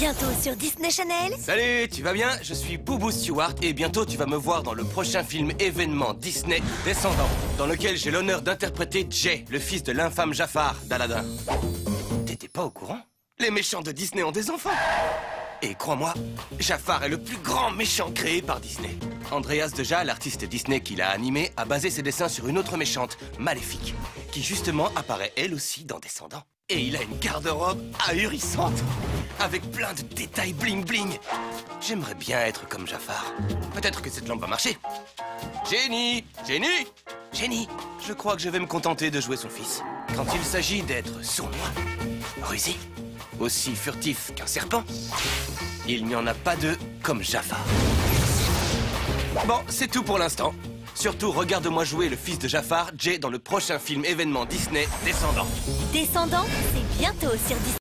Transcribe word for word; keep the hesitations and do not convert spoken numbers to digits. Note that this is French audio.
bientôt sur Disney Channel. Salut, tu vas bien? Je suis Boubou Stewart et bientôt tu vas me voir dans le prochain film événement Disney Descendants, dans lequel j'ai l'honneur d'interpréter Jay, le fils de l'infâme Jafar d'Aladin. T'étais pas au courant? Les méchants de Disney ont des enfants. Et crois-moi, Jafar est le plus grand méchant créé par Disney. Andreas Deja, l'artiste Disney qui l'a animé, a basé ses dessins sur une autre méchante, Maléfique, qui justement apparaît elle aussi dans Descendants. Et il a une garde-robe ahurissante, avec plein de détails bling-bling. J'aimerais bien être comme Jafar. Peut-être que cette lampe va marcher. Jenny! Jenny! Jenny! Je crois que je vais me contenter de jouer son fils. Quand il s'agit d'être sournois, rusé, aussi furtif qu'un serpent, il n'y en a pas deux comme Jafar. Bon, c'est tout pour l'instant. Surtout, regarde-moi jouer le fils de Jafar, Jay, dans le prochain film événement Disney Descendants. Descendants, c'est bientôt sur Disney.